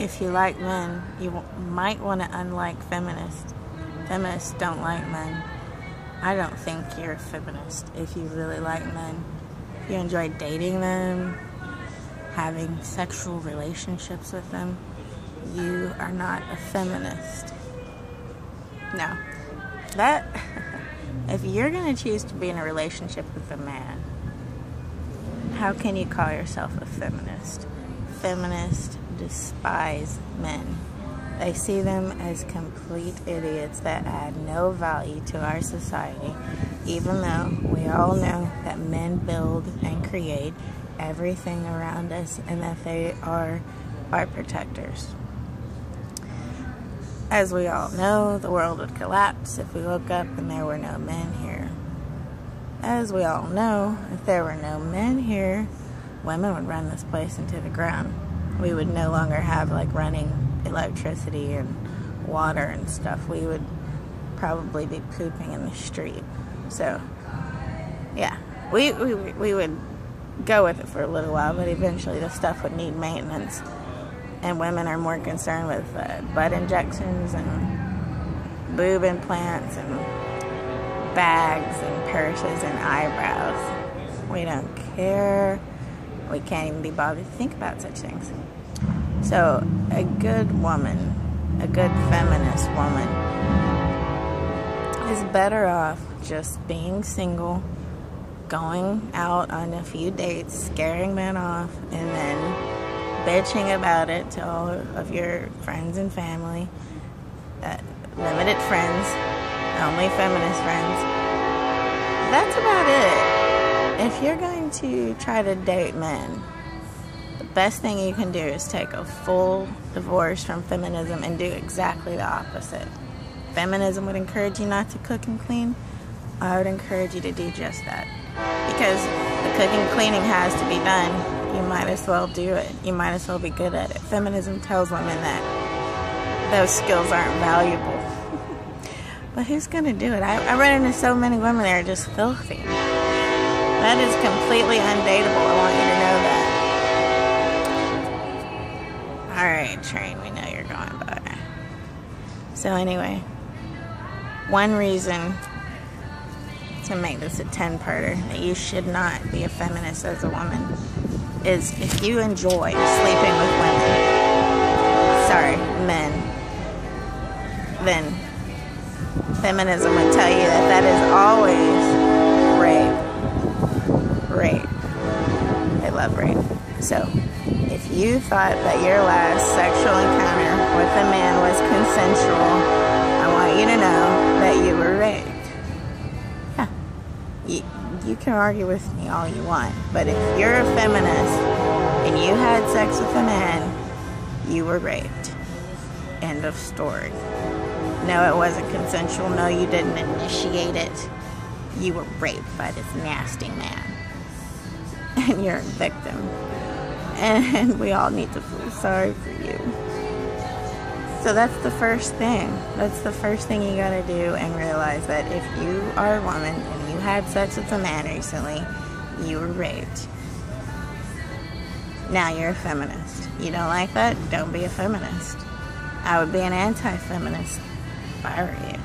If you like men, you might want to unlike feminists. Feminists don't like men. I don't think you're a feminist if you really like men. If you enjoy dating them, having sexual relationships with them, you are not a feminist. No. If you're going to choose to be in a relationship with a man, how can you call yourself a feminist? Feminists despise men. They see them as complete idiots that add no value to our society, even though we all know that men build and create everything around us and that they are our protectors. As we all know, the world would collapse if we woke up and there were no men here. As we all know, if there were no men here, women would run this place into the ground. We would no longer have running electricity and water and stuff. We would probably be pooping in the street. So, yeah, we would go with it for a little while, but eventually the stuff would need maintenance. And women are more concerned with butt injections and boob implants and bags and purses and eyebrows. We don't care. We can't even be bothered to think about such things. So a good woman, a good feminist woman, is better off just being single, going out on a few dates, scaring men off, and then bitching about it to all of your friends and family, limited friends, only feminist friends. That's about it. If you're going to try to date men, the best thing you can do is take a full divorce from feminism and do exactly the opposite. Feminism would encourage you not to cook and clean. I would encourage you to do just that. Because the cooking and cleaning has to be done. You might as well do it. You might as well be good at it. Feminism tells women that those skills aren't valuable. But who's going to do it? I run into so many women that are just filthy. That is completely undateable. I want you to know that. Alright, train, we know you're going by. So anyway, one reason to make this a 10-parter that you should not be a feminist as a woman is if you enjoy sleeping with men, then feminism would tell you that is always rape. They love rape. So if you thought that your last sexual encounter with a man was consensual, I want you to know that you were raped. You can argue with me all you want, but if you're a feminist and you had sex with a man, you were raped. End of story. No, it wasn't consensual. No, you didn't initiate it. You were raped by this nasty man. And you're a victim. And we all need to feel sorry for you. So that's the first thing. That's the first thing you gotta do, and realize that if you are a woman and you had sex with a man recently, you were raped. Now you're a feminist. You don't like that? Don't be a feminist. I would be an anti-feminist if I were you.